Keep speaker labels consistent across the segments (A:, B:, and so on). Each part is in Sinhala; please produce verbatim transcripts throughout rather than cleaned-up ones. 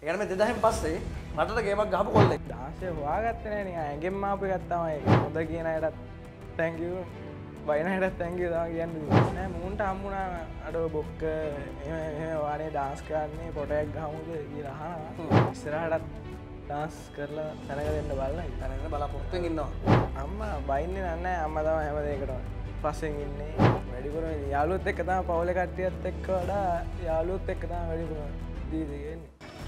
A: ඒ කියන්නේ මේ දෙදාහෙන් පස්සේ රටට ගේමක් ගහපු කොල්ලෙක්.
B: දාසේ හොයාගත්තේ නෑ නිකන් ඇඟෙන් ආපු එකක් තමයි. හොඳ කියන අයටත් thank you. බයින අයටත් thank you තමයි කියන්නේ. නෑ මූන්ට හම්බුණා අඩෝ බොක්ක එහෙම එහෙම වානේ ඩාන්ස් කරන්නේ පොටයක් ගහමුද කියලා අහනවා. ඉස්සරහටත් ඩාන්ස් කරලා තැනක දෙන්න බලලා
A: තැනක බලාපොරොත්තුෙන් ඉන්නවා.
B: අම්මා බයින්නේ නෑ අම්මා තමයි හැම දෙයකටම පස්සෙන් ඉන්නේ. වැඩිපුර යාළුවොත් එක්ක තමයි පවුලේ කට්ටියත් එක්ක වඩා යාළුවොත් එක්ක තමයි වැඩිපුර දීදී කියන්නේ.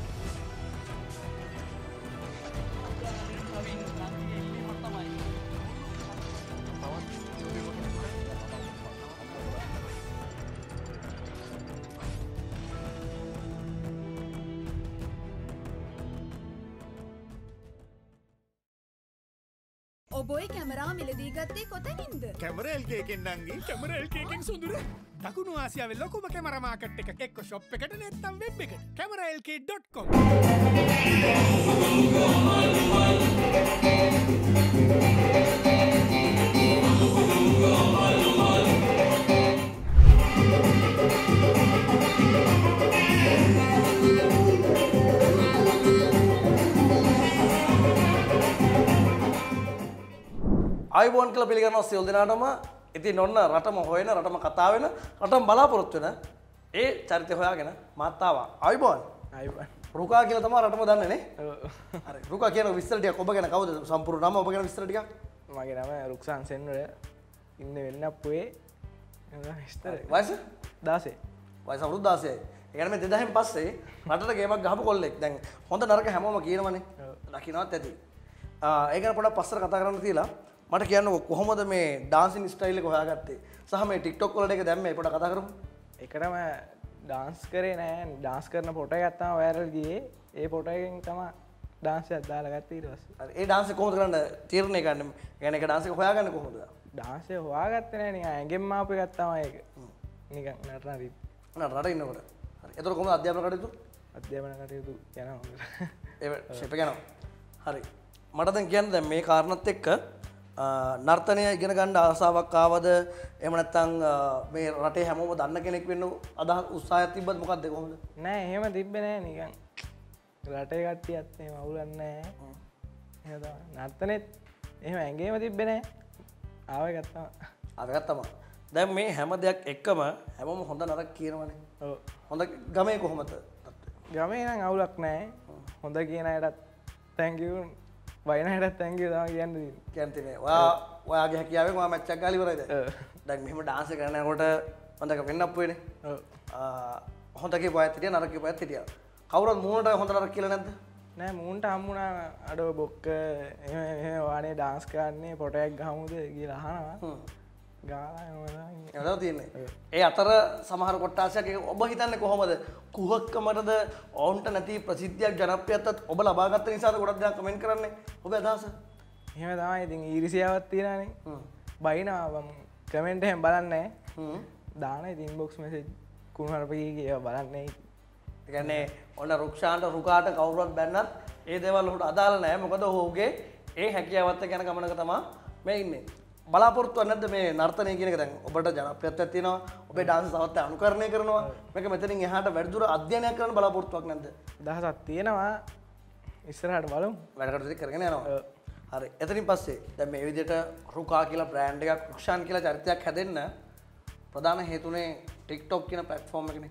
C: ඔබයි කැමරා මිලදී ගත්තේ කොතැනින්ද?
D: කැමරා එල් කේ එකෙන් නංගි කැමරා එල් කේ එකෙන් සොඳුර. දකුණු ආසියාවේ ලොකුම කැමරා මාකට් එක එක්ක ෂොප් එකට නැත්නම් වෙබ් එකට camera l k dot com.
A: ආයිබෝන් කියලා පිළිගන්නවා සියලු දෙනාටම. ඉතින් ඔන්න රටම හොයන රටම කතා වෙන රටම බලාපොරොත්තු වෙන ඒ චරිතය හොයාගෙන මාත් ආවා. ආයිබෝන්.
B: ආයිබෝන්.
A: රුකා කියලා තමයි රටම දන්නේ නේ.
B: ඔව්.
A: හරි. රුකා කියන විස්තර ටිකක් ඔබ ගැන කවුද සම්පූර්ණ නම ඔබ ගැන විස්තර ටිකක්?
B: මගේ නම රුක්සාන් සෙන්වර. ඉන්නේ වෙන්නප්පුවේ. විස්තර.
A: වයස?
B: දාසේ.
A: වයස අවුරුදු දාසයයි. ඒ කියන්නේ මේ දෙදාහෙන් පස්සේ රටට ගේමක් ගහපු කොල්ලෙක්. දැන් හොඳ නරක හැමෝම කියනවනේ. දකින්නවත් ඇති. ආ ඒක ගැන පොඩ්ඩක් පස්සට කතා කරන්න තියලා මට කියන්නකො කොහොමද මේ ඩාන්සින් ස්ටයිල් එක හොයාගත්තේ? සහ මේ TikTok වලට ඒක දැම්මේ පොඩ්ඩක් කතා කරමු.
B: එකටම ඩාන්ස් කරේ නෑ ඩාන්ස් කරන ෆොටෝ එකක් තමයි වයිරල් ගියේ. ඒ ෆොටෝ එකෙන් තමයි ඩාන්ස් එකක් දාලා ගත්තේ ඊට පස්සේ.
A: හරි. ඒ ඩාන්ස් එක කොහොමද කරන්න තීරණය ගන්න? يعني ඒක ඩාන්ස් එක හොයාගන්නේ කොහොමද?
B: ඩාන්ස් එක හොයාගත්තේ නෑ නිකන් ඇඟෙන් ආපු එකක් තමයි ඒක. නිකන් නටන රීත්.
A: නේද රට ඉන්නකොට. හරි. එතකොට කොහොමද අධ්‍යාපන කටයුතු?
B: අධ්‍යාපන කටයුතු යනවා හොඳට.
A: ඒ ෂෙප් එක යනවා. හරි. මට දැන් කියන්න දැන් මේ කාරණාත් එක්ක නර්තනය ඉගෙන ගන්න ආසාවක් ආවද? එහෙම නැත්නම් මේ රටේ හැමෝම දන්න කෙනෙක් වෙන්න අදහස් උත්සාහයක් තිබ්බද මොකක්ද කොහොමද?
B: නෑ එහෙම තිබ්බේ නෑ නිකන්. රටේ කට්ටියත් එහෙම අවුලක් නෑ. එහෙම තමයි. නර්තනෙත් එහෙම ඇඟේම තිබ්බේ නෑ. ආව එකක් තමයි.
A: ආව එකක් තමයි. දැන් මේ හැම දෙයක් එක්කම හැමෝම හොඳ නරක කියනවනේ.
B: ඔව්.
A: හොඳ ගමේ කොහොමද?
B: ගමේ නම් අවුලක් නෑ. හොඳ කියන අයටත් thank you. බයින අයටත් thank you තමයි කියන්නේ.
A: කියන්නේ මේ ඔයා ඔයාගේ හැකියාවෙන් ඔයා මැච් එකක් ගාලා ඉවරයිද? ඔව්. දැන් මෙහෙම ඩාන්ස් එක කරනකොට හොඳක වෙන්නප් වෙන්නේ. ඔව්. ආ හොඳ කියපුවාත් හිටියා නරක කියපුවාත් හිටියා. කවුරුත් මූණට හොඳ නරක කියලා නැද්ද?
B: නෑ මූණට හම්බුණා අඩෝ බොක්ක එහෙම එහෙම වානේ ඩාන්ස් කරන්නේ පොටයක් ගහමුද කියලා අහනවා. හ්ම්. ගාලා එහෙම
A: තමයි තියෙන්නේ. ඒ අතර සමහර කොට්ටාසයක් ඔබ හිතන්නේ කොහොමද? කුහකකමටද ඔවුන්ට නැති ප්‍රසිද්ධියක් ජනප්‍රියත්වයක් ඔබ ලබා ගත්ත නිසාද ගොඩක් දෙනා කමෙන්ට් කරන්නේ? ඔබේ අදහස?
B: එහෙම තමයි. ඉතින් ඊර්ෂ්‍යාවක් තියෙනවානේ. හ්ම්. බයිනවා මම කමෙන්ට් එහෙම බලන්නේ නැහැ. හ්ම්. දාන ඉතින් ඉන්බොක්ස් මෙසේජ් කුණුහරුපේ ඒවා බලන්නේ.
A: ඒ කියන්නේ ඔන්න රුක්ෂාන්ට රුකාට කවුරුවත් බැන්නත් ඒ දේවල් ඔහුට අදාළ නැහැ. මොකද ඔහුගේ ඒ හැකියාවත් එක්ක යන ගමනක තමයි මේ ඉන්නේ. බලාපොරොත්තුවක් නැද්ද මේ නර්තනය කියන එක? දැන් ඔබට ජනප්‍රියත්වයක් තියෙනවා. ඔබේ ඩාන්ස් තවත් අනුකරණය කරනවා. මේක මෙතනින් එහාට වැඩිදුර අධ්‍යයනයක් කරන්න බලාපොරොත්තුවක් නැද්ද?
B: දහසක් තියෙනවා. ඉස්සරහට බලමු.
A: වැඩ කටයුතු කරගෙන යනවා. හරි. එතනින් පස්සේ දැන් මේ විදිහට රුකා කියලා බ්‍රෑන්ඩ් එකක්, රුක්ෂාන් කියලා චරිතයක් හැදෙන්න ප්‍රධාන හේතුනේ TikTok කියන platform එකනේ.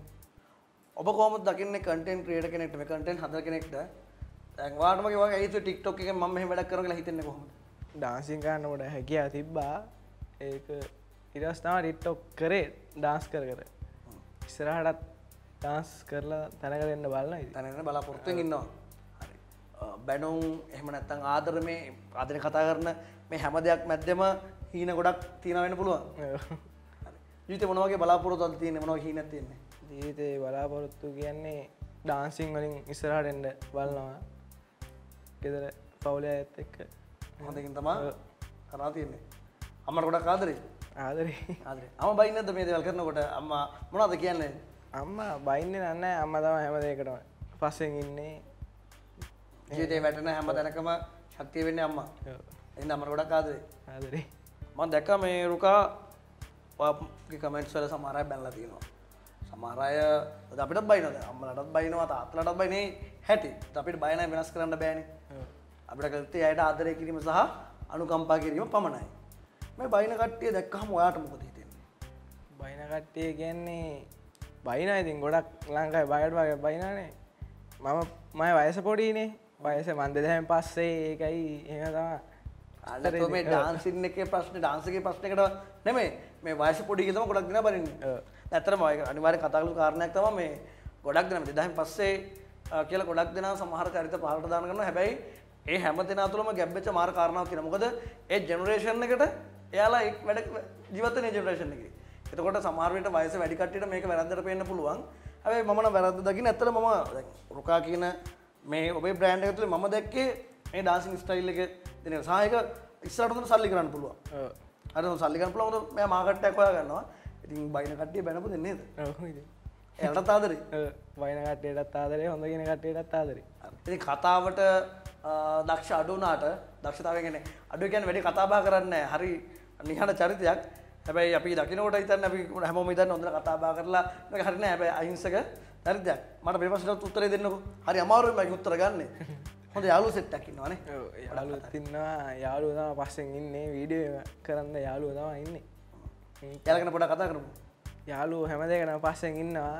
A: ඔබ කොහොමද දකින්නේ content creator කෙනෙක්ට මේ content හදන කෙනෙක්ට? දැන් වාටම වගේ වගේ ඇයිද TikTok එකෙන් මම මෙහෙම වැඩක් කරනවා කියලා හිතන්නේ කොහොමද?
B: ඩාන්සින් කරන්නකොට හැකියාව තිබ්බා. ඒක ඊට පස්සේ තමයි TikTok කරේ ඩාන්ස් කර කර. ඉස්සරහටත් ඩාන්ස් කරලා තැනක දෙන්න බලනවා ඉතින්.
A: තැනක බලාපොරොත්තුෙන් ඉන්නවා. හරි. බැනුම් එහෙම නැත්නම් ආදරමේ ආදරේ කතා කරන මේ හැම දෙයක් මැද්දෙම හීන ගොඩක් තියන වෙන්න පුළුවන්. හරි. ජීවිතේ මොන වගේ බලාපොරොත්තුවක්ද තියෙන්නේ? මොන වගේ හීනක් තියෙන්නේ?
B: ජීවිතේ බලාපොරොත්තු කියන්නේ ඩාන්සින් වලින් ඉස්සරහට එන්න බලනවා. ගෙදර පවුලේ අයත් එක්ක
A: හොඳකින් තමයි කරා තියෙන්නේ. අම්මට ගොඩක් ආදරේ?
B: ආදරේ.
A: ආදරේ. අම්මා බයින්නේ නැද්ද මේ දේවල් කරනකොට? අම්මා මොනවද කියන්නේ?
B: අම්මා බයින්නේ නැහැ. අම්මා තමයි හැම දෙයකටම පස්සෙන් ඉන්නේ.
A: ජීවිතේ වැටෙන හැම තැනකම ශක්තිය වෙන්නේ අම්මා. ඔව්. එහෙනම් අම්මට ගොඩක් ආදරේ.
B: ආදරේ.
A: මම දැක්කා මේ රුකා ඔයාගේ කමෙන්ට්ස් වල සමහර අය බැනලා තියෙනවා. සමහර අය අපිටත් බයිනවද අම්මලටත් බයිනවා තාත්තලටත් බයිනේ හැටි. අපිට බය නැහැ වෙනස් කරන්න බෑනේ. අපිට කල්තේ අයට ආදරය කිරීම සහ අනුකම්පා කිරීම පමණයි. මේ බයින කට්ටිය දැක්කහම ඔයාට මොකද හිතෙන්නේ?
B: බයින කට්ටිය කියන්නේ බයිනා ඉතින් ගොඩක් ලංකාවේ බයඩ් වගේ බයිනානේ. මම මම වයස පොඩිනේ. වයස මන් දෙදහයෙන් පස්සේ ඒකයි එහෙම තමයි.
A: අන්න මේ ඩාන්සින් එකේ ප්‍රශ්නේ ඩාන්ස් එකේ ප්‍රශ්නයකට නෙමෙයි මේ වයස පොඩි කියලා තමයි ගොඩක් දෙනා බලින්නේ. ඔව්. ඇත්තටම ඒක අනිවාර්ය කතා කරපු කාරණයක් තමයි මේ ගොඩක් දෙනා දෙදහයෙන් පස්සේ කියලා ගොඩක් දෙනා සමහර චරිත පහලට දාන කරනවා. හැබැයි ඒ හැම දෙනා තුළම ගැබ්බෙච්ච මාර කාරණාවක් තියෙනවා. මොකද ඒ ජෙනරේෂන් එකට එයාලා එක් වැඩ ජීවත් වෙන ජෙනරේෂන් එකේ. එතකොට සමහර විට වයස වැඩි කට්ටියට මේක වැරද්දට පේන්න පුළුවන්. හැබැයි මම නම් වැරද්ද දකින්න ඇත්තට මම දැන් රුකා කියන මේ ඔබේ බ්‍රෑන්ඩ් එක තුළ මම දැක්කේ මේ ඩාන්සින් ස්ටයිල් එක දෙන එක. සායක ඉස්සරහට උදේ සල්ලි කරන්න පුළුවන්. ඔව්. හරිද සල්ලි කරන්න පුළුවන්. මොකද මෙයා මාකට් එකක් හොයා ගන්නවා. ඉතින් බයින කට්ටිය බැනපු දෙන්නේ නේද? ඔව් ඉතින්. එයාලටත් ආදරේ. ඔව්. බයින කට්ටියටත් ආදරේ, හොඳ කියන කට්ටියටත් ආදරේ. ඉතින් කතාවට දක්ෂ අඩු වුණාට දක්ෂතාවය කියන්නේ අඩු කියන්නේ වැඩි කතා බහ කරන්නේ නැහැ. හරි නිහඬ චරිතයක්. හැබැයි අපි දකින්නකොට හිතන්නේ අපි හැමෝම හිතන්නේ හොඳට කතා බහ කරලා මේක හරි නෑ. හැබැයි අහිංසක චරිතයක්. මට මේ ප්‍රශ්නට උත්තරේ දෙන්නකෝ. හරි අමාරුයි මම උත්තර ගන්නෙ. හොඳ යාළුවෝ සෙට් එකක් ඉන්නවනේ.
B: ඔව් යාළුවෝත් ඉන්නවා. යාළුවෝ තමයි පස්සෙන් ඉන්නේ. වීඩියෝ කරන්න යාළුවෝ තමයි ඉන්නේ.
A: යාළුවගෙන පොඩක් කතා කරමු.
B: යාළුවෝ හැම දෙයකම පස්සෙන් ඉන්නවා.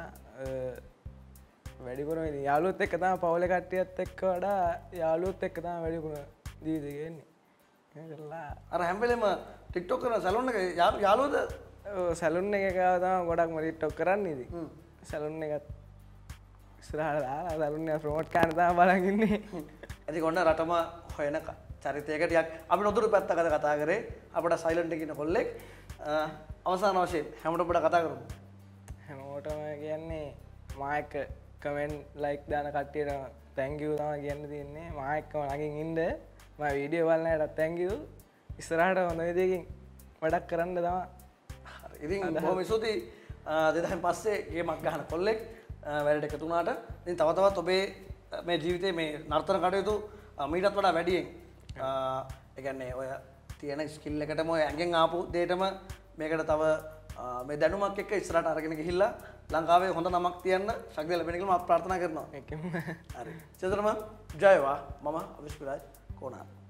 B: වැඩිපුරම ඉතින් යාළුවොත් එක්ක තමයි පවුලේ කට්ටියත් එක්ක වඩා යාළුවොත් එක්ක තමයි වැඩිපුර ජීවිතේ ගෙන්නේ. ඒකලා
A: අර හැම වෙලෙම TikTok කරන සැලොන් එක යාළුවෝද?
B: ඔව් සැලොන් එකක තමයි ගොඩක්ම TikTok කරන්නේ ඉතින්. සැලොන් එකත් ඉස්සරහට දාලා සැලොන් එක ප්‍රොමෝට් කරන්න තමයි බලන් ඉන්නේ.
A: ඉතින් ඔන්න රටම හොයන චරිතයක ටිකක් අපි නොදුරු පැත්තකට කතා කරේ. අපිට සයිලන්ට් එකේ ඉන්න කොල්ලෙක් අවසාන වශයෙන් හැමෝටම පොඩ කතා කරමු.
B: හැමෝටම කියන්නේ මා එක්ක කමෙන්ට් ලයික් දාන කට්ටියට thank you තමයි කියන්න තියෙන්නේ. මා එක්කම ළඟින් ඉන්න මම වීඩියෝ බලන අයට thank you. ඉස්සරහට හොඳ විදිහකින් වැඩක් කරන්න තමයි.
A: හරි. ඉතින් බොහොම ස්තුතියි දෙදහයෙන් පස්සේ ගේමක් ගහන කොල්ලෙක් වැඩට එකතු වුණාට. ඉතින් තව තවත් ඔබේ මේ ජීවිතේ මේ නර්තන කටයුතු මීටත් වඩා වැඩියෙන් ඒ කියන්නේ ඔය තියෙන ස්කිල් එකටම ඔය ඇඟෙන් ආපු දෙයටම මේකට තව මේ දැනුමක් එක්ක ඉස්සරහට අරගෙන ගිහිල්ලා ලංකාවේ හොඳ නමක් තියන්න ශක්තිය ලැබෙන කියලා මම ප්‍රාර්ථනා කරනවා.
B: ඒකම
A: හරි. චේතනම ජයවා මම අවිෂ්පිරාජ් කොණා.